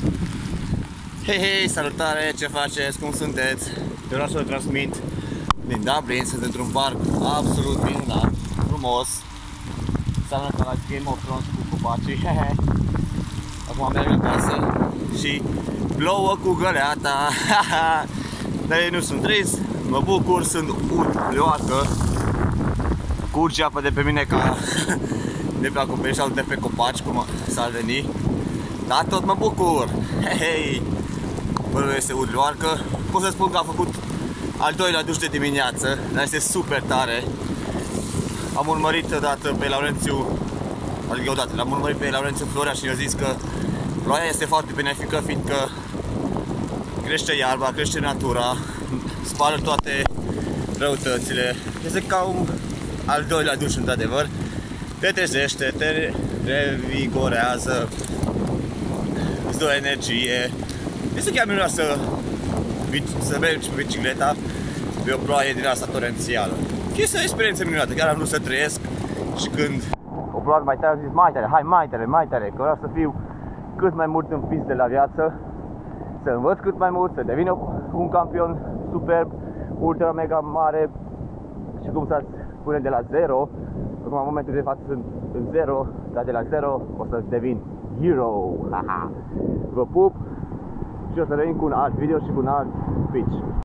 Hei, hei, salutare, ce faceți, cum sunteți? Eu vreau să vă transmit din Dublin, sunt într-un parc absolut minunat, frumos. Seamănă ca la Game of Thrones cu copacii. Acum merg acasă și plouă cu găleata. Dar eu nu sunt trist, mă bucur, sunt ulioasă. Curge apă de pe mine ca de pe acoperiș sau de pe copaci, cum s-ar veni. Dar tot mă bucur. Hei, părul este urlioarcă. Pot să spun că am făcut al doilea duș de dimineață, dar este super tare. Am urmărit odată pe Laurențiu, adică odată, l-am urmărit pe Laurențiu Florea și mi-a zis că ploaia este foarte benefică, fiindcă crește iarba, crește natura, spală toate răutățile. Este ca un al doilea duș, într-adevăr. Te trezește, te revigorează, îți dă energie. Este chiar minunat să mergi pe bicicleta pe o ploaie din asta torențială. Este o experiență minunată, chiar am vrut să trăiesc și când o ploaie mai tare am zis mai tare, hai mai tare, că vreau să fiu cât mai mult învins de la viață, să învăț cât mai mult, să devin un campion superb, ultra mega mare și cum să spune de la zero. Acum în momentul de față sunt în zero, dar de la zero o să devin hero. Vă pup și o să revin cu un alt video și cu un alt speech.